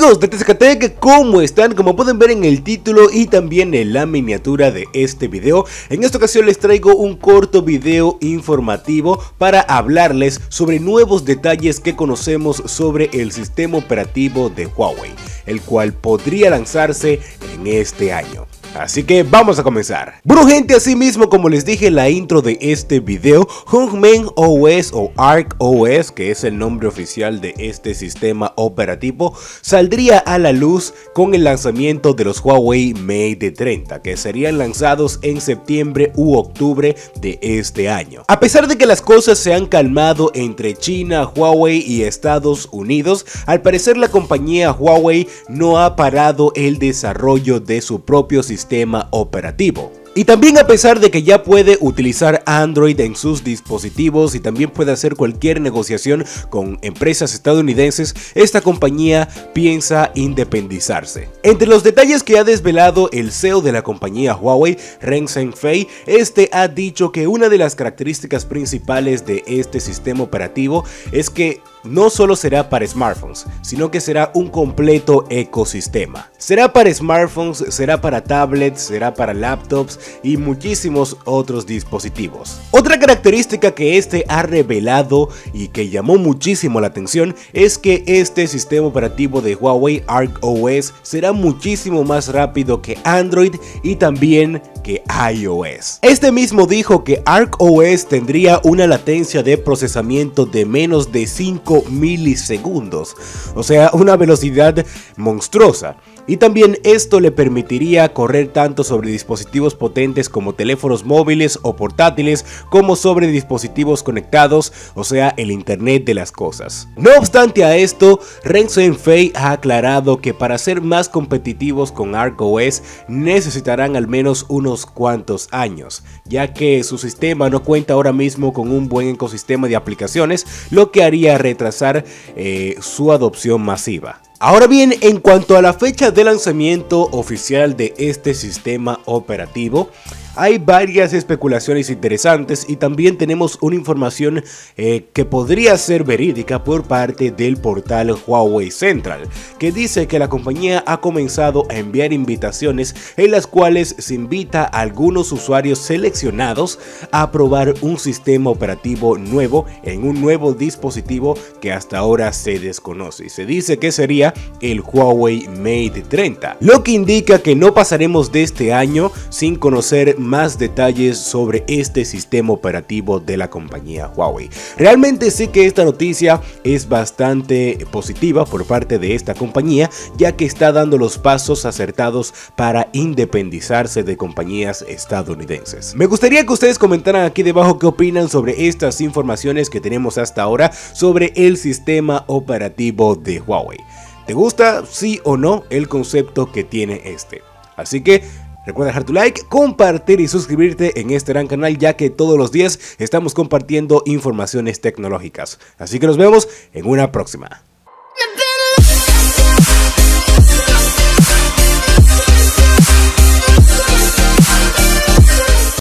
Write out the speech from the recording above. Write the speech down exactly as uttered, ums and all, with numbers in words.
Amigos de Tezcatec, ¿cómo están? Como pueden ver en el título y también en la miniatura de este video, en esta ocasión les traigo un corto video informativo para hablarles sobre nuevos detalles que conocemos sobre el sistema operativo de Huawei, el cual podría lanzarse en este año. Así que vamos a comenzar. Bueno gente, así mismo como les dije en la intro de este video, Hongmen O S o Arc O S, que es el nombre oficial de este sistema operativo, saldría a la luz con el lanzamiento de los Huawei Mate treinta, que serían lanzados en septiembre u octubre de este año. A pesar de que las cosas se han calmado entre China, Huawei y Estados Unidos, al parecer la compañía Huawei no ha parado el desarrollo de su propio sistema sistema operativo. Y también a pesar de que ya puede utilizar Android en sus dispositivos y también puede hacer cualquier negociación con empresas estadounidenses, esta compañía piensa independizarse. Entre los detalles que ha desvelado el C E O de la compañía Huawei, Ren Zhengfei, este ha dicho que una de las características principales de este sistema operativo es que no solo será para smartphones, sino que será un completo ecosistema. Será para smartphones, será para tablets, será para laptops y muchísimos otros dispositivos. Otra característica que este ha revelado y que llamó muchísimo la atención es que este sistema operativo de Huawei Arc O S será muchísimo más rápido que Android y también que iOS. Este mismo dijo que Arc O S tendría una latencia de procesamiento de menos de cinco milisegundos, o sea, una velocidad monstruosa. Y también esto le permitiría correr tanto sobre dispositivos potentes como teléfonos móviles o portátiles, como sobre dispositivos conectados, o sea, el Internet de las cosas. No obstante a esto, Ren Zhengfei ha aclarado que para ser más competitivos con Arc O S necesitarán al menos unos cuantos años, ya que su sistema no cuenta ahora mismo con un buen ecosistema de aplicaciones, lo que haría retrasar eh, su adopción masiva. Ahora bien, en cuanto a la fecha de lanzamiento oficial de este sistema operativo, hay varias especulaciones interesantes y también tenemos una información eh, que podría ser verídica por parte del portal Huawei Central, que dice que la compañía ha comenzado a enviar invitaciones en las cuales se invita a algunos usuarios seleccionados a probar un sistema operativo nuevo en un nuevo dispositivo que hasta ahora se desconoce, y se dice que sería el Huawei Mate treinta, lo que indica que no pasaremos de este año sin conocer más detalles sobre este sistema operativo de la compañía Huawei. Realmente sé que esta noticia es bastante positiva por parte de esta compañía, ya que está dando los pasos acertados para independizarse de compañías estadounidenses. Me gustaría que ustedes comentaran aquí debajo qué opinan sobre estas informaciones que tenemos hasta ahora sobre el sistema operativo de Huawei. ¿Te gusta, sí o no, el concepto que tiene este? Así que recuerda dejar tu like, compartir y suscribirte en este gran canal, ya que todos los días estamos compartiendo informaciones tecnológicas. Así que nos vemos en una próxima.